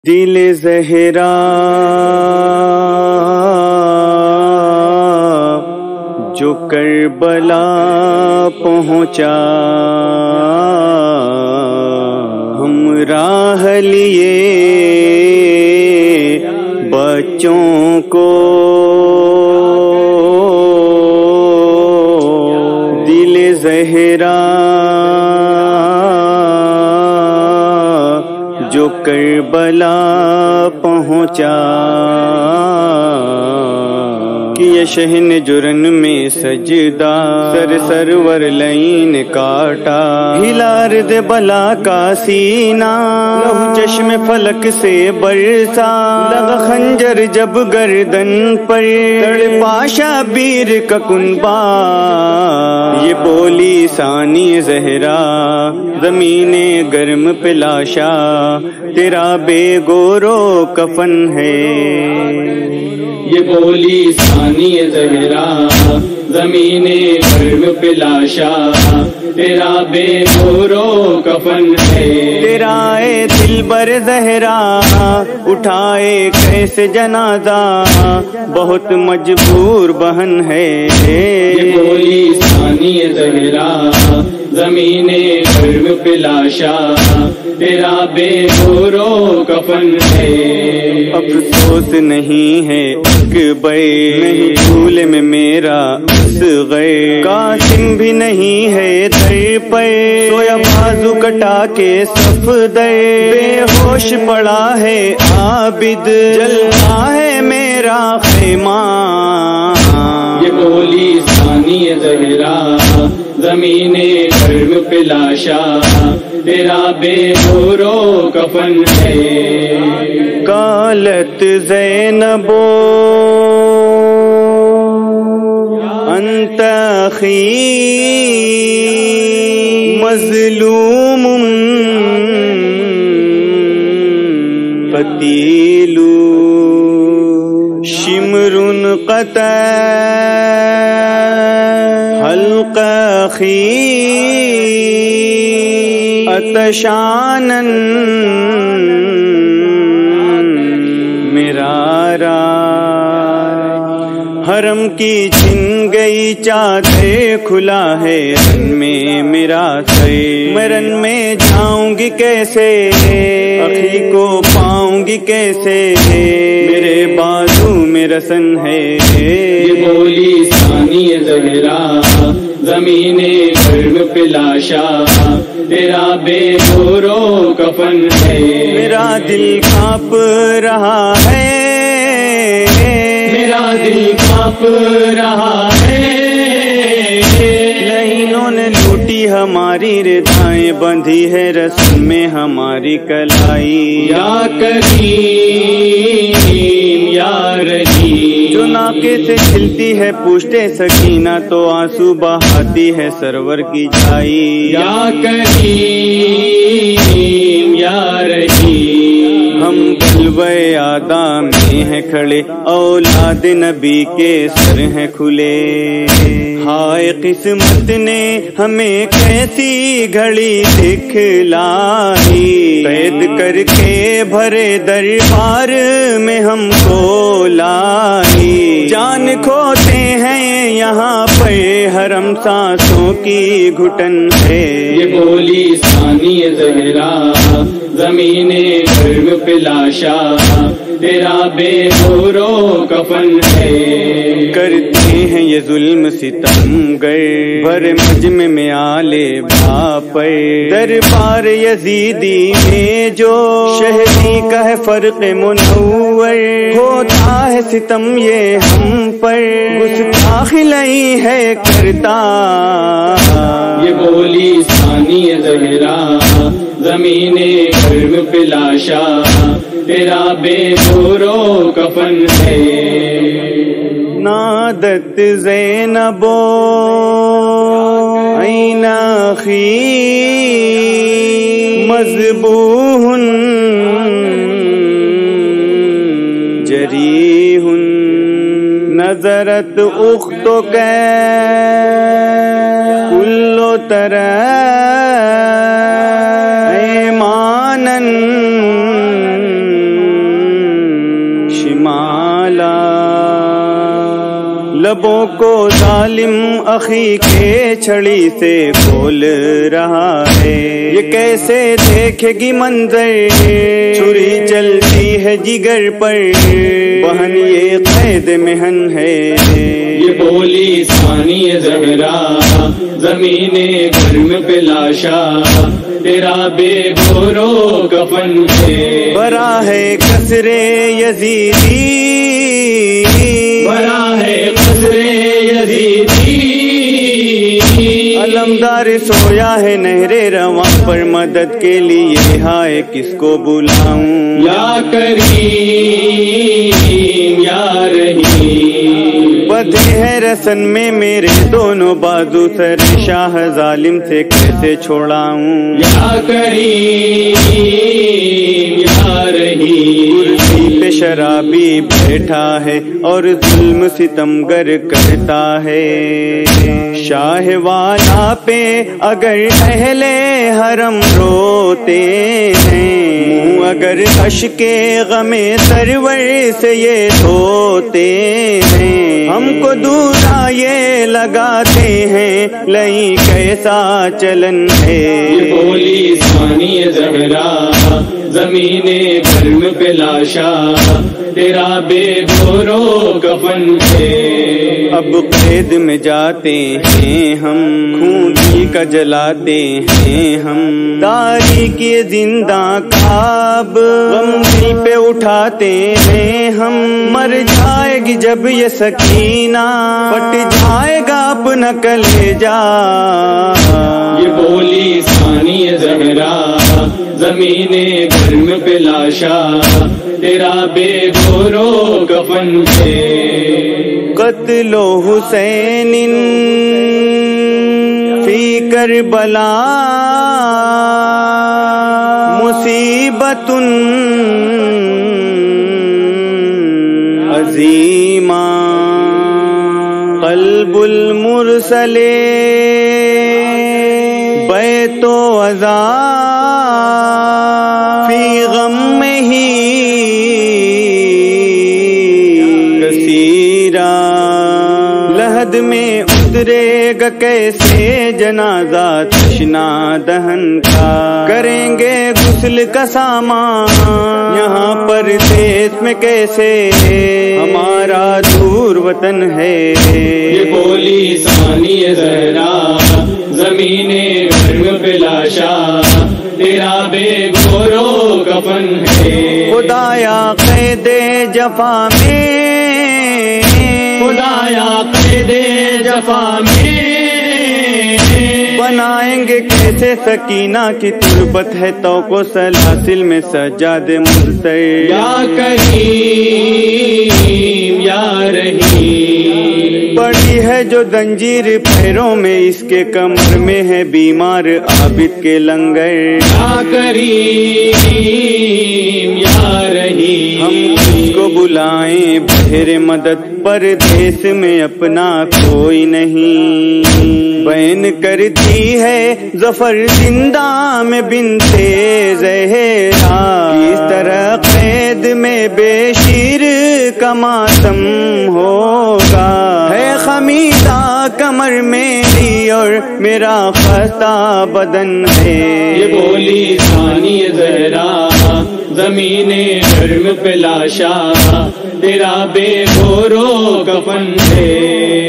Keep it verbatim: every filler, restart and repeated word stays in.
دل زہرا جو کربلا پہنچا، ہم راہ لیے بچوں کو، دل زہرا جو کربلا پہنچا، کیا شہن جرن میں سجدہ، سر سرور لین کاٹا، ہلار دے بلا کا سینہ، لہو چشم فلک سے برسا، لگا خنجر جب گردن پر، تڑپا شبیر کا کنبا، یہ بولی ثانی زہرا، زمین گرم پہ لاشا، تیرا بے گورو کفن ہے، یہ بولی ثانی زہرا، زمین گرم پہ لاشا، تیرا بے گورو کفن ہے، تیرا اے دل بر زہرا، اٹھائے کیسے جنازہ، بہت مجبور بہن ہے، یہ بولی ثانی زہرا، زمین گرم پہ لاشا، تیرا بے گورو کفن ہے، افسوس نہیں ہے اکبر، نہیں بھول میں میرا اصغر، قاسم بھی نہیں ہے در پہ، سویا بازو کٹا کے صف در، بے ہوش پڑا ہے عابد، جلتا ہے میرا خیمہ، یہ بولی ثانی زہرا، زمین گرم پہ لاشا، تیرا بے گورو کفن ہے، قالت زینب انت اخی مظلوم قتیل شمر قطع حلق اخی اتشانا مرارا، حرم کی چھن گئی چادر، کھلا ہے رن میں میرا سر، میں رن میں جاؤں گی کیسے، اخی کو پاؤں گی کیسے، میرے بازو میں رسن ہے، یہ بولی ثانی زہرا، زمین گرم پہ لاشا، تیرا بے گورو کفن ہے، میرا دل کانپ رہا ہے، میرا دل کانپ رہا ہے، لہینوں نے لوٹی ہماری ردائیں، بندھی ہے رسم میں ہماری کلائی، یا کریم یا رحیم، جو ناکے سے کھلتی ہے پوچھتے سکینہ، تو آنسو بہاتی ہے سرور کی جائی، یا کریم یا رحیم، ہم بلوے آدم میں ہیں کھڑے، اولاد نبی کے سر ہیں کھلے، ہائے قسمت نے ہمیں کیسی گھڑی دکھلائی، قید کر کے بھرے دربار میں ہم کو لائی، جان کھوتے ہیں یہاں پہ حرم سانسوں کی گھٹن ہے، یہ بولی ثانی زہرا، زمین گرم پہ لاشا، تیرا بے گورو کفن ہے، کرتے ہیں یہ ظلم ستم گر، بھر مجمع میں آلے باپ، دربار یزیدی میں جو شہدی کا ہے فرق منور، ہوتا ہے ستم یہ ہم پر، گستاخی نہیں ہے کرتا، یہ بولی ثانی زہرا، زمین گرم پہ لاشا، تیرا بے گورو کفن ہے، نادت زینب این اخی مذبوح جریح، نظرت اختک کل ترى ایمانا کو ظالم اخی کے چھڑی سے کھول رہا ہے، یہ کیسے دیکھے گی منظر، چھری چلتی ہے جگر پر، بہن یہ قید محن ہے، یہ بولی ثانی زہرا زمین گرم پہ لاشا، تیرا بے گورو کفن ہے، برا ہے قصر یزیدی، برا ہے قصر یزیدی، علمدار سویا ہے نہر رواں پر، مدد کے لیے ہائے کس کو بلاؤں، یا کریم یا رحیم، بدھے ہے رسن میں میرے دونوں بازو، سر شاہ ظالم سے کیسے چھوڑاؤں، یا کریم یا رحیم، کرسی پہ شرابی بیٹھا ہے اور ظلم ستمگر کرتا ہے، شاہ والا پہ اگر اہل حرم روتے ہیں، منہ اگر اشک غم سرور سے یہ دھوتے ہیں، ہم کو دورا یہ لگاتے ہیں، لئی کیسا چلن ہے، یہ بولی ثانی زہرا زمین گرم پہ لاشا، تیرا بے گورو کفن ہے، اب قید میں جاتے ہیں ہم، خون دل کا جلاتے ہیں ہم، تاریکی زندہ کعب غم دل پہ اٹھاتے ہیں ہم، مر جائے گی جب یہ سکینہ، پھٹ جائے گا اپنا کلیجہ، یہ بولی ثانی زہرا زمین گرم پہ لاشا، تیرا بے گورو کفن ہے، قتل حسین فی کربلا مصیبت عظیمہ، قلب المرسل بیت و عزا فی غم ہی کثیرا، لحد میں اترے گا کیسے جنازہ تشنا دہن کا، کریں گے غسل کا سامان یہاں پر دیس میں کیسے، ہمارا دور وطن ہے، یہ بولی ثانی زہرا زمین گرم پہ لاشا، تیرا بے گورو کفن ہے، خدایا قید جفا میں، خدایا قید جفا میں، بنائیں گے کیسے سکینہ کی تربت ہے تو کو سلاسل میں سجاد مرسل، یا کریم یا رحیم، پڑی ہے جو زنجیر پیروں میں، اس کے کمر میں ہے بیمار عابد کے لنگر، یا کریم یا رحیم، ہم اس کو بلائیں بہر مدد، پردیس میں اپنا کوئی نہیں، بین کرتی ہے ظفر زندہ میں بنتے زہرا، اس طرح قید میں بے شیر کا ماتم ہوگا، ہے خمیدہ کمر میری اور میرا خستہ بدن ہے، یہ بولی ثانی زہرا زمین گرم پہ لاشا، تیرا بے گورو کفن ہے،